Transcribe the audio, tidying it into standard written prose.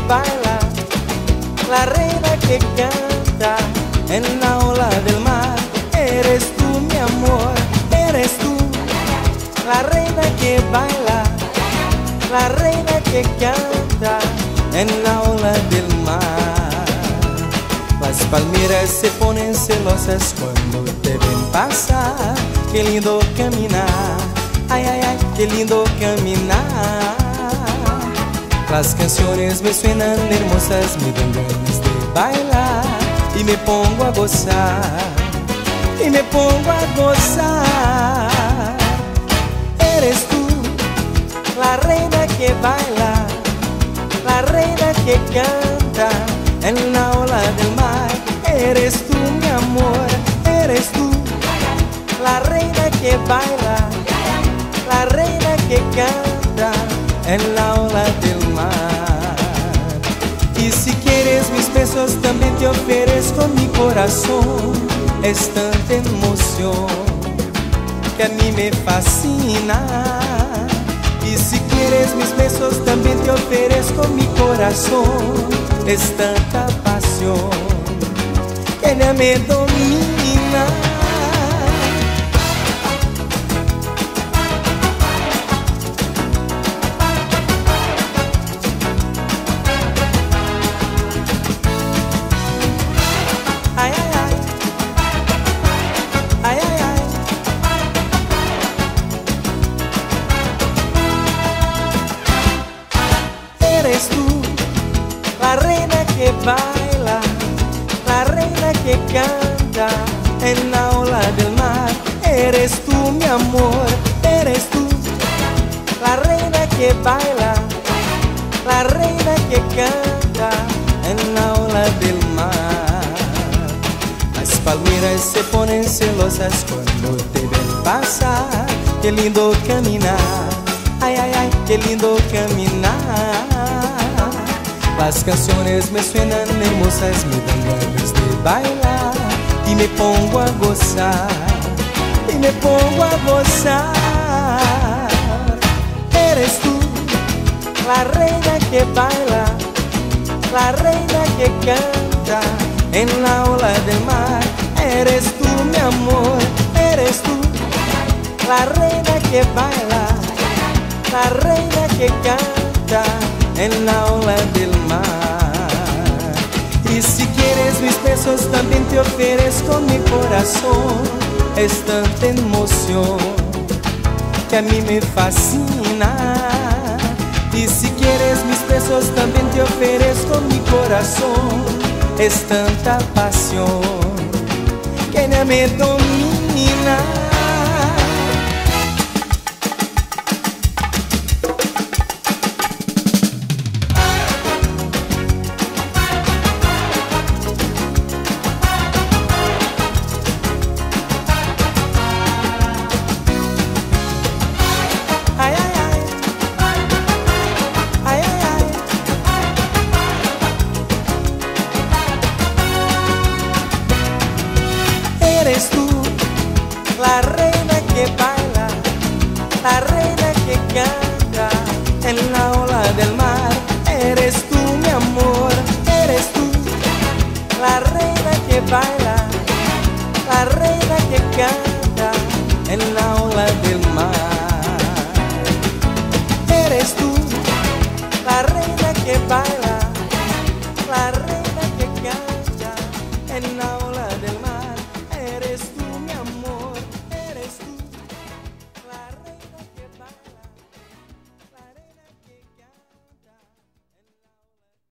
baila, la reina que canta en la ola del mar. Eres tú, mi amor, eres tú, la reina que baila, la reina que canta en la ola del mar. Las palmeras se ponen celosas cuando te ven pasar. Qué lindo caminar, ay, ay, ay, qué lindo caminar. Las canciones me suenan hermosas, me dan ganas de bailar y me pongo a gozar, y me pongo a gozar. Eres tú, la reina que baila, la reina que canta en la ola del mar. Eres tú, mi amor, eres tú, la reina que baila, la reina que canta en la ola del mar. Y si quieres mis besos también te ofrezco mi corazón. Es tanta emoción que a mí me fascina. Y si quieres mis besos también te ofrezco mi corazón. Es tanta pasión que ya me domina. Ay, ay, ay, ay, ay, ay. Eres tú, la reina que baila, la reina que canta en la ola del mar. Eres tú, mi amor, eres tú, la reina que baila, la reina que canta en la ola del mar. Las palmeras se ponen celosas cuando te ven pasar. Qué lindo caminar, ay, ay, ay, qué lindo caminar. Las canciones me suenan hermosas, me dan ganas de bailar y me pongo a gozar, y me pongo a gozar. Eres tú, la reina que baila, la reina que canta en la ola del mar. Eres tú, mi amor, eres tú, la reina que baila, la reina que canta en la ola del mar. Y si quieres mis besos también te ofrezco mi corazón. Es tanta emoción que a mí me fascina. Y si quieres mis besos también te ofrezco mi corazón. Es tanta pasión que ya me domina. Ay, ay, ay, ay, ay, ay. Eres tú, la reina que baila, la reina que canta